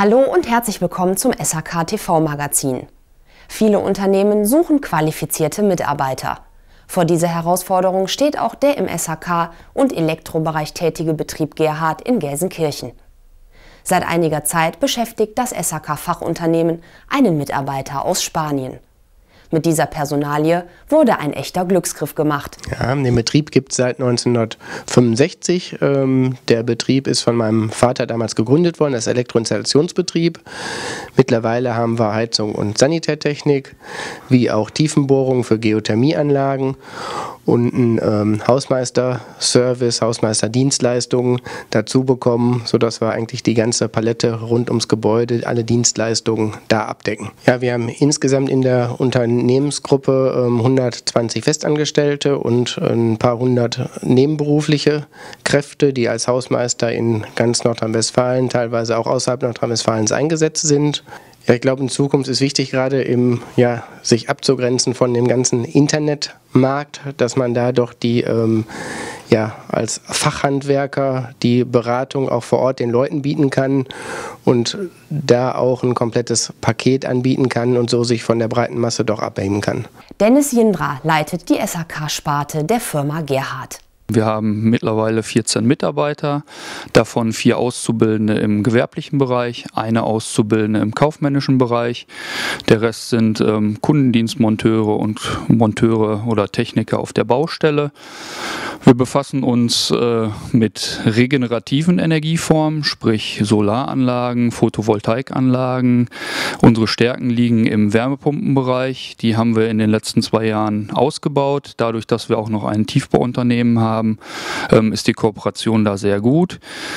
Hallo und herzlich willkommen zum SHK TV Magazin. Viele Unternehmen suchen qualifizierte Mitarbeiter. Vor dieser Herausforderung steht auch der im SHK und Elektrobereich tätige Betrieb Gerhard in Gelsenkirchen. Seit einiger Zeit beschäftigt das SHK-Fachunternehmen einen Mitarbeiter aus Spanien. Mit dieser Personalie wurde ein echter Glücksgriff gemacht. Ja, den Betrieb gibt es seit 1965. Der Betrieb ist von meinem Vater damals gegründet worden, das Elektroinstallationsbetrieb. Mittlerweile haben wir Heizung und Sanitärtechnik, wie auch Tiefenbohrungen für Geothermieanlagen und einen Hausmeisterservice, Hausmeisterdienstleistungen dazu bekommen, sodass wir eigentlich die ganze Palette rund ums Gebäude, alle Dienstleistungen da abdecken. Ja, wir haben insgesamt in der Unternehmensgruppe 120 Festangestellte und ein paar hundert nebenberufliche Kräfte, die als Hausmeister in ganz Nordrhein-Westfalen, teilweise auch außerhalb Nordrhein-Westfalens eingesetzt sind. Ja, ich glaube, in Zukunft ist wichtig, gerade sich abzugrenzen von dem ganzen Internetmarkt, dass man da doch die als Fachhandwerker die Beratung auch vor Ort den Leuten bieten kann und da auch ein komplettes Paket anbieten kann und so sich von der breiten Masse doch abheben kann. Dennis Jindra leitet die SHK-Sparte der Firma Gerhard. Wir haben mittlerweile 14 Mitarbeiter, davon 4 Auszubildende im gewerblichen Bereich, eine Auszubildende im kaufmännischen Bereich. Der Rest sind Kundendienstmonteure und Monteure oder Techniker auf der Baustelle. Wir befassen uns mit regenerativen Energieformen, sprich Solaranlagen, Photovoltaikanlagen. Unsere Stärken liegen im Wärmepumpenbereich. Die haben wir in den letzten 2 Jahren ausgebaut. Dadurch, dass wir auch noch ein Tiefbauunternehmen haben, ist die Kooperation da sehr gut.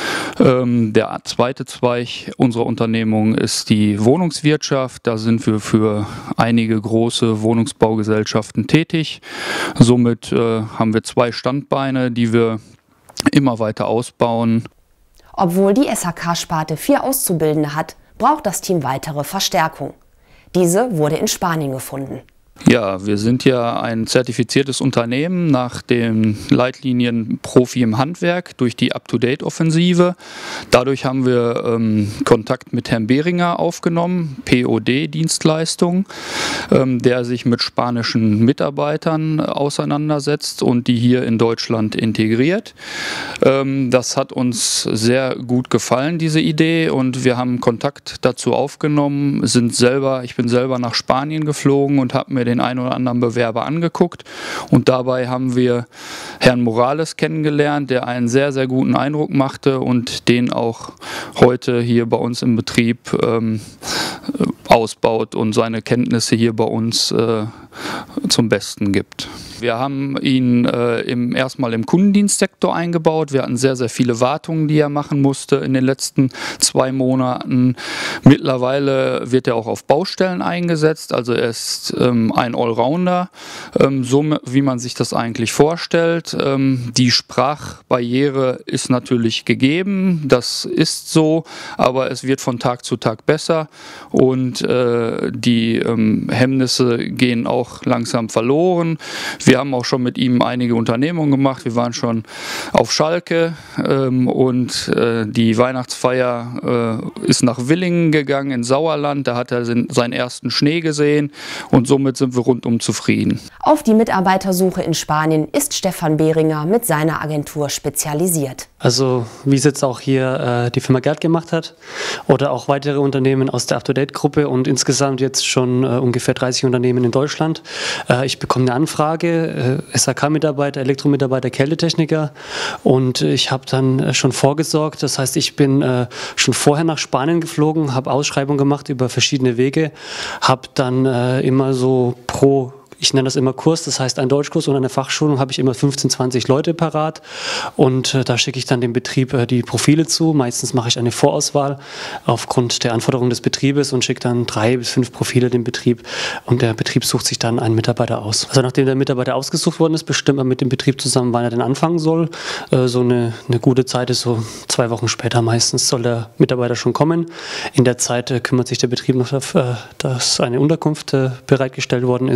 Der zweite Zweig unserer Unternehmung ist die Wohnungswirtschaft. Da sind wir für einige große Wohnungsbaugesellschaften tätig. Somit haben wir 2 Standbeine, die wir immer weiter ausbauen. Obwohl die SHK-Sparte 4 Auszubildende hat, braucht das Team weitere Verstärkung. Diese wurde in Spanien gefunden. Ja, wir sind ja ein zertifiziertes Unternehmen nach den Leitlinien Profi im Handwerk durch die Up-to-Date-Offensive. Dadurch haben wir Kontakt mit Herrn Behringer aufgenommen, POD-Dienstleistung, der sich mit spanischen Mitarbeitern auseinandersetzt und die hier in Deutschland integriert. Das hat uns sehr gut gefallen, diese Idee, und wir haben Kontakt dazu aufgenommen. Ich bin selber nach Spanien geflogen und habe mir den einen oder anderen Bewerber angeguckt, und dabei haben wir Herrn Morales kennengelernt, der einen sehr, sehr guten Eindruck machte und den auch heute hier bei uns im Betrieb ausbaut und seine Kenntnisse hier bei uns zum Besten gibt. Wir haben ihn erstmal im Kundendienstsektor eingebaut. Wir hatten sehr, sehr viele Wartungen, die er machen musste in den letzten 2 Monaten. Mittlerweile wird er auch auf Baustellen eingesetzt. Also er ist ein Allrounder, so wie man sich das eigentlich vorstellt. Die Sprachbarriere ist natürlich gegeben, das ist so, aber es wird von Tag zu Tag besser, und die Hemmnisse gehen auch langsam verloren. Wir haben auch schon mit ihm einige Unternehmungen gemacht. Wir waren schon auf Schalke und die Weihnachtsfeier ist nach Willingen gegangen in Sauerland. Da hat er seinen ersten Schnee gesehen, und somit sind wir rundum zufrieden. Auf die Mitarbeitersuche in Spanien ist Stefan Behringer mit seiner Agentur spezialisiert. Also wie es jetzt auch hier die Firma Gerhard gemacht hat oder auch weitere Unternehmen aus der Up-to-Date-Gruppe und insgesamt jetzt schon ungefähr 30 Unternehmen in Deutschland. Ich bekomme eine Anfrage, SHK-Mitarbeiter, Elektromitarbeiter, Kältetechniker, und ich habe dann schon vorgesorgt. Das heißt, ich bin schon vorher nach Spanien geflogen, habe Ausschreibungen gemacht über verschiedene Wege, habe dann immer so ich nenne das immer Kurs, das heißt ein Deutschkurs und eine Fachschulung, habe ich immer 15, 20 Leute parat, und da schicke ich dann dem Betrieb die Profile zu. Meistens mache ich eine Vorauswahl aufgrund der Anforderungen des Betriebes und schicke dann 3 bis 5 Profile dem Betrieb, und der Betrieb sucht sich dann einen Mitarbeiter aus. Also nachdem der Mitarbeiter ausgesucht worden ist, bestimmt man mit dem Betrieb zusammen, wann er denn anfangen soll. So eine gute Zeit ist so 2 Wochen später meistens soll der Mitarbeiter schon kommen. In der Zeit kümmert sich der Betrieb noch dafür, dass eine Unterkunft bereitgestellt worden ist.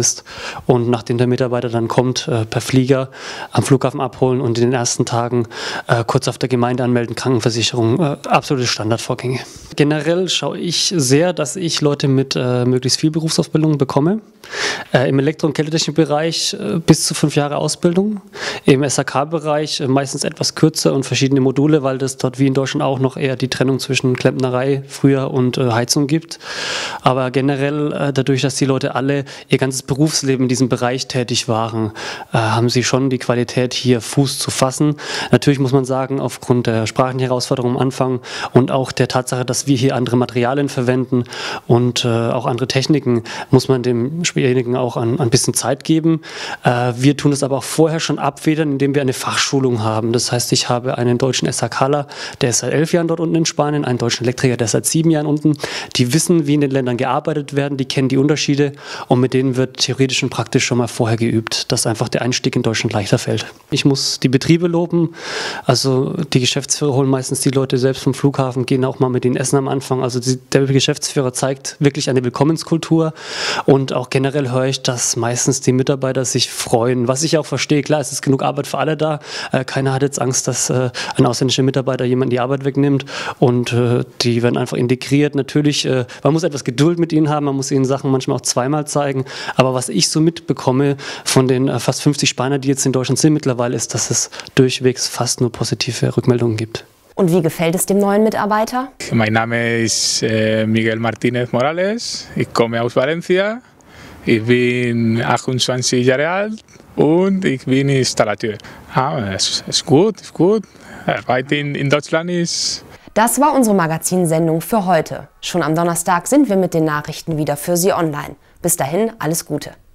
und nachdem der Mitarbeiter dann kommt, per Flieger am Flughafen abholen und in den ersten Tagen kurz auf der Gemeinde anmelden, Krankenversicherung, absolute Standardvorgänge. Generell schaue ich sehr, dass ich Leute mit möglichst viel Berufsausbildung bekomme. Im Elektro- und Kältetechnikbereich bis zu 5 Jahre Ausbildung. Im SAK-Bereich meistens etwas kürzer und verschiedene Module, weil das dort wie in Deutschland auch noch eher die Trennung zwischen Klempnerei früher und Heizung gibt. Aber generell dadurch, dass die Leute alle ihr ganzes Berufsleben in diesem Bereich tätig waren, haben sie schon die Qualität, hier Fuß zu fassen. Natürlich muss man sagen, aufgrund der sprachlichen Herausforderung am Anfang und auch der Tatsache, dass wir hier andere Materialien verwenden und auch andere Techniken, muss man demjenigen auch ein bisschen Zeit geben. Wir tun es aber auch vorher schon abfedern, indem wir eine Fachschulung haben. Das heißt, ich habe einen deutschen SAKler, der ist seit 11 Jahren dort unten in Spanien, einen deutschen Elektriker, der ist seit 7 Jahren unten. Die wissen, wie in den Ländern gearbeitet werden, die kennen die Unterschiede und mit denen wird theoretisch und praktisch schon mal vorher geübt, dass einfach der Einstieg in Deutschland leichter fällt. Ich muss die Betriebe loben, also die Geschäftsführer holen meistens die Leute selbst vom Flughafen, gehen auch mal mit ihnen essen am Anfang. Also der Geschäftsführer zeigt wirklich eine Willkommenskultur und auch generell höre ich, dass meistens die Mitarbeiter sich freuen, was ich auch verstehe. Klar, es ist genug Arbeit für alle da. Keiner hat jetzt Angst, dass ein ausländischer Mitarbeiter jemand die Arbeit wegnimmt und die werden einfach integriert. Natürlich, man muss etwas Geduld mit ihnen haben, man muss ihnen Sachen manchmal auch zweimal zeigen, aber was ich so mitbekomme von den fast 50 Spaniern, die jetzt in Deutschland sind mittlerweile, ist, dass es durchwegs fast nur positive Rückmeldungen gibt. Und wie gefällt es dem neuen Mitarbeiter? Mein Name ist Miguel Martínez Morales, ich komme aus Valencia, ich bin 28 Jahre alt und ich bin Installateur. Es ist gut. Arbeit in Deutschland ist... Das war unsere Magazinsendung für heute. Schon am Donnerstag sind wir mit den Nachrichten wieder für Sie online. Bis dahin, alles Gute.